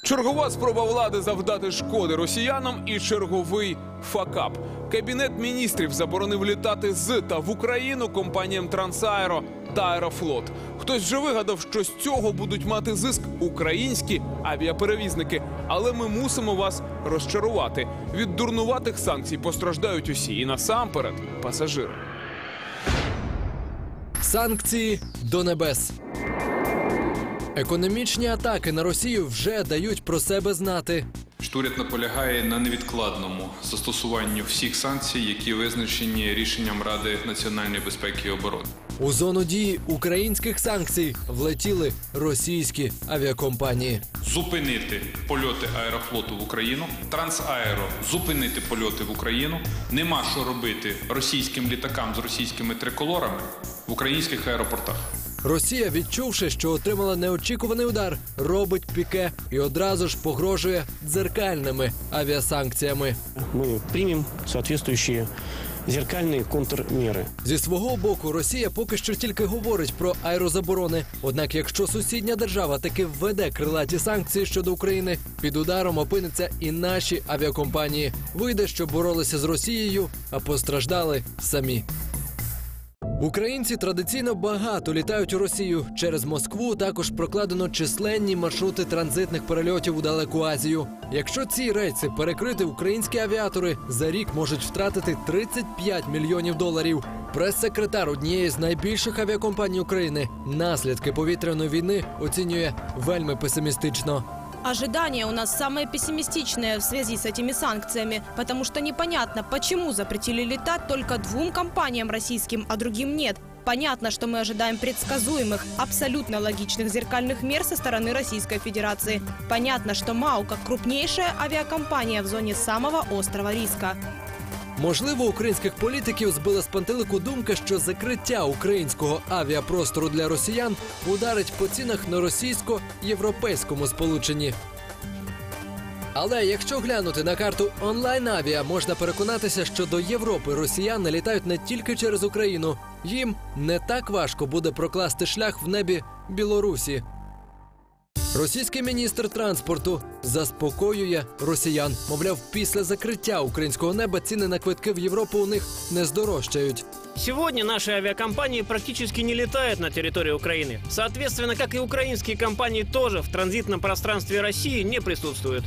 Чергова спроба влади завдати шкоди росіянам і черговий факап. Кабінет міністрів заборонив літати з та в Україну компаніям «Трансаеро» та «Аерофлот». Хтось вже вигадав, що з цього будуть мати зиск українські авіаперевізники. Але ми мусимо вас розчарувати. Від дурнуватих санкцій постраждають усі. І насамперед пасажири. Санкції до небес. Економічні атаки на Росію вже дають про себе знати. Уряд наполягає на невідкладному застосуванні всіх санкцій, які визначені рішенням Ради національної безпеки і оборони. У зону дії українських санкцій влетіли російські авіакомпанії. Зупинити польоти «Аерофлоту» в Україну, «Трансаеро» зупинити польоти в Україну. Нема що робити російським літакам з російськими триколорами в українських аеропортах. Росія, відчувши, що отримала неочікуваний удар, робить піке і одразу ж погрожує дзеркальними авіасанкціями. Ми приймемо відповідні зеркальні контрміри. Зі свого боку, Росія поки що тільки говорить про аерозаборони. Однак, якщо сусідня держава таки введе крилаті санкції щодо України, під ударом опиниться і наші авіакомпанії. Вийде, що боролися з Росією, а постраждали самі. Українці традиційно багато літають у Росію. Через Москву також прокладено численні маршрути транзитних перельотів у далеку Азію. Якщо ці рейси перекрити, українські авіатори за рік можуть втратити 35 мільйонів доларів. Прес-секретар однієї з найбільших авіакомпаній України наслідки повітряної війни оцінює вельми песимістично. Ожидания у нас самые пессимистичные в связи с этими санкциями, потому что непонятно, почему запретили летать только 2 компаниям российским, а другим нет. Понятно, что мы ожидаем предсказуемых, абсолютно логичных зеркальных мер со стороны Российской Федерации. Понятно, что МАУ как крупнейшая авиакомпания в зоне самого острого риска. Можливо, українських політиків збила з пантелику думка, що закриття українського авіапростору для росіян ударить по цінах на російсько-європейському сполученні. Але якщо глянути на карту онлайн-авіа, можна переконатися, що до Європи росіяни літають не тільки через Україну. Їм не так важко буде прокласти шлях в небі Білорусі. Російський міністр транспорту заспокоює росіян. Мовляв, після закриття українського неба ціни на квитки в Європу у них не здорожчають. Сегодня наши авиакомпании практически не летают на территории Украины. Соответственно, как и украинские компании тоже в транзитном пространстве России не присутствуют.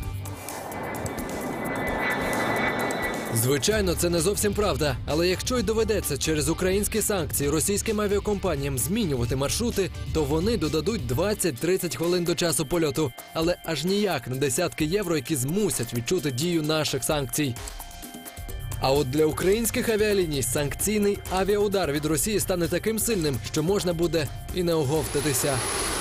Звичайно, це не зовсім правда. Але якщо й доведеться через українські санкції російським авіакомпаніям змінювати маршрути, то вони додадуть 20-30 хвилин до часу польоту. Але аж ніяк на десятки євро, які змусять відчути дію наших санкцій. А от для українських авіаліній санкційний авіаудар від Росії стане таким сильним, що можна буде і не оговтатися.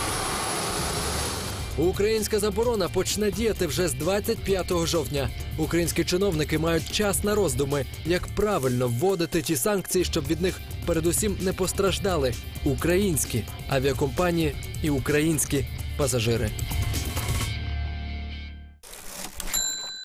Українська заборона почне діяти вже з 25 жовтня. Українські чиновники мають час на роздуми, як правильно вводити ті санкції, щоб від них передусім не постраждали українські авіакомпанії і українські пасажири.